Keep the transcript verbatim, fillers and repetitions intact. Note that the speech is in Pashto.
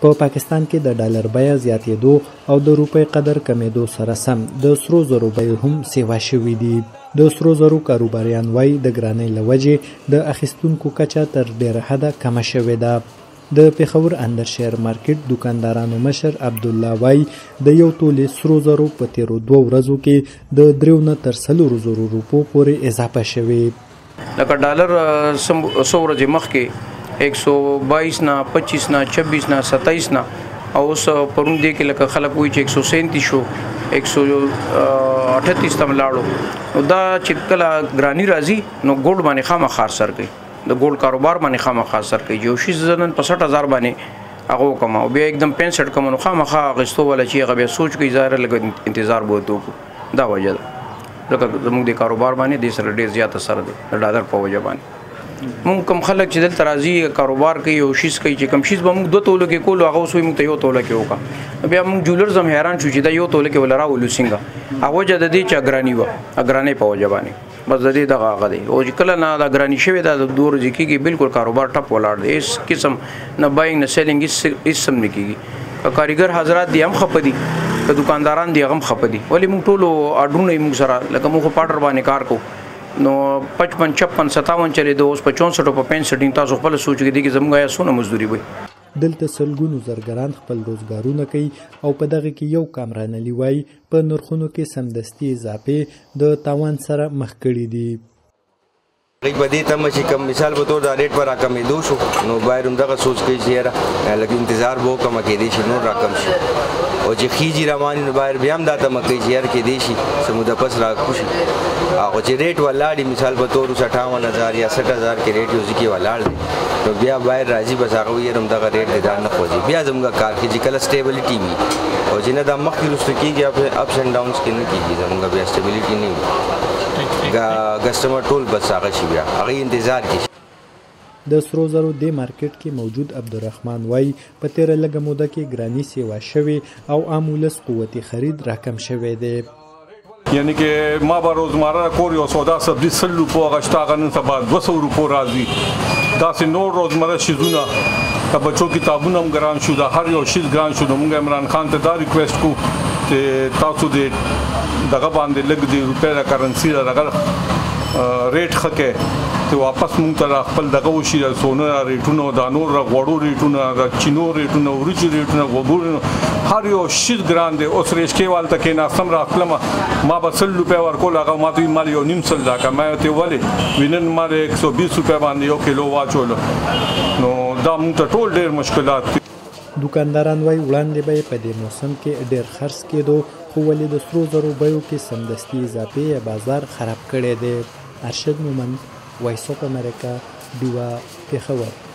په پاکستان کې د ډالر بیه زیاتېدو او د روپۍ قدر کمېدو سره سم د سرو زرو بیې هم سیوا شوي دي. د سرو زرو کاروباریان وایي د ګرانۍ له وجې د اخیستونکو کچه تر ډېره حده کمه شوې ده. د پېښور اندرشهر مارکیټ دوکاندارانو مشر عبدالله وایي د یو تولې سرو زرو په تېرو دوه ورځو کې د دریو نه تر څلورو زرو روپو پورې اضافه شوې. لکه ډالر څو ورځې مخکې एक सौ बाईस ना पच्चीस ना छब्बीस ना सत्ताईस ना और उस परुन दे के लगा खलक हुई एक सौ सैंतीस शो एक सौ अठतीस तम लाड़ो दा चितकला ग्रानी राजी नो गोल्ड माने खामा खास सर गई द गोल्ड कारोबार माने खामा खास सर गई जो शीश जनन पचास हजार बाने आगो कमा बे एकदम पैंसठ कमा नो खामा खा गस्तो वाला चाहिए कभी सोच के इजारा लगा इंतजार बहुत हो दा वजह लगा जमुक दे कारोबार माने दे सर डे ज्यादा सर दे डॉलर по वजह बाने مونږ کم خلک چې دلته راځي کاروبار کوي او شیز کوي چې کم شیز به موږ دوه توله کې کولو هغه اوس وایي موږ ته یو توله کې وکړه. بیا موږ جولرز هم حیران شو چې دا یو توله کې ولا راولو څنګه هغه وجه د دې چې اګراني وه اګرانۍ په وجه باندې بس د دې دغه هغه دی او چې کله نه دا اګراني شوې ده د دوه ورځې کېږي بالکل کاروبار ټپ ولاړ دی. هېڅ قسم نه بایینګ نه سیلینګ هېڅ هم نه کېږي. کاریګر حضرات دي هم خفه دي که دکانداران دي هغه هم خفه دي. ولې موږ ټولو اډرونه یې موږ سره لکه موږ خو پاډر باندې کار کوو نو پچپن چھپن ستاون چلے دو اوس په چونسઠ په پینسઠ تاسو خپل سوچ کې دي چې زموږ یا سونه مزدوري وي. دلته سلګونو زرګران خپل روزګارونه کوي او په دغه کې یو کامرانلي وایي په نرخونو کې سمدستي اضافې د تاوان سره مخ کړي دي. غي بدی ته مشي کم مثال په تور دا ریټ پر راکمې دو شو نو بایر هم دغه سوچ کوي چې یاره لکه انتظار وو کم کې دي شي نور راکم شي او چې خيجي روان نو بایر بیا هم دا ته مکه چې یاره کې دي شي سموده پس را کوشي او چې ریټ ولاړی مثال په تور اٹھاون ہزار یا سٹھ ہزار کې ریټ یو ځکه ولاړ دی نو بیا بایر راځي بس هغه یې هم دغه ریټ دا نه خوځي بیا زموږ کار کې چې کله سټیبلیټي وي او چې نه دا مخکې رسته کېږي اپس اینڈ ډاونز کې نه کېږي زموږ بیا سټیبلیټي نه وي کسٹمر ټول بس هغه شي بیا هغه انتظار کوي. د سرو زرو دې مارکیټ کې موجود عبدالرحمن وایي په تیره لږه موده کې ګراني سیوا شوې او عام ولس قوتي خرید راکم شوی دی. یعنی که ما با روزمره کور یو سودا سبزی سل روپو هغه هغه نن سبا دوه سوه روپو راځي. داسې نور روزمره شیزونه د بچو کتابونه هم ګران شو دا هر یو شیز ګران شو. نو موږ عمران خان ته دا ریکویسټ کوو چې تاسو دې دغه باندې لږ د روپۍ د کرنسي دغه ریټ ښه کړئ چې واپس مونږ ته خپل دغه وشي د سونه ریټونه دا نور غوړو ریټونه د چینو ریټونه وریجو ریټونه غوړو هر یو شیز ګران دی. اوس ریشکې والته کې ناستم راتلم ما به سل روپۍ ورکول هغه ما ته مال یو نیم سل راکړه ما ورته ولې وینن ما د یک سو بیس روپۍ باندې یو کیلو واچولو نو دا مونږ ته ټول ډېر مشکلات دي. دوکانداران وایي وړاندې به یې په دې موسم کې ډېر خرڅ کېدو خو ولې د سرو زرو بیو کې سمدستي اضافې بازار خراب کړی دی. ارشد مومند، وایس اف امریکا، ډیوا، پېښور.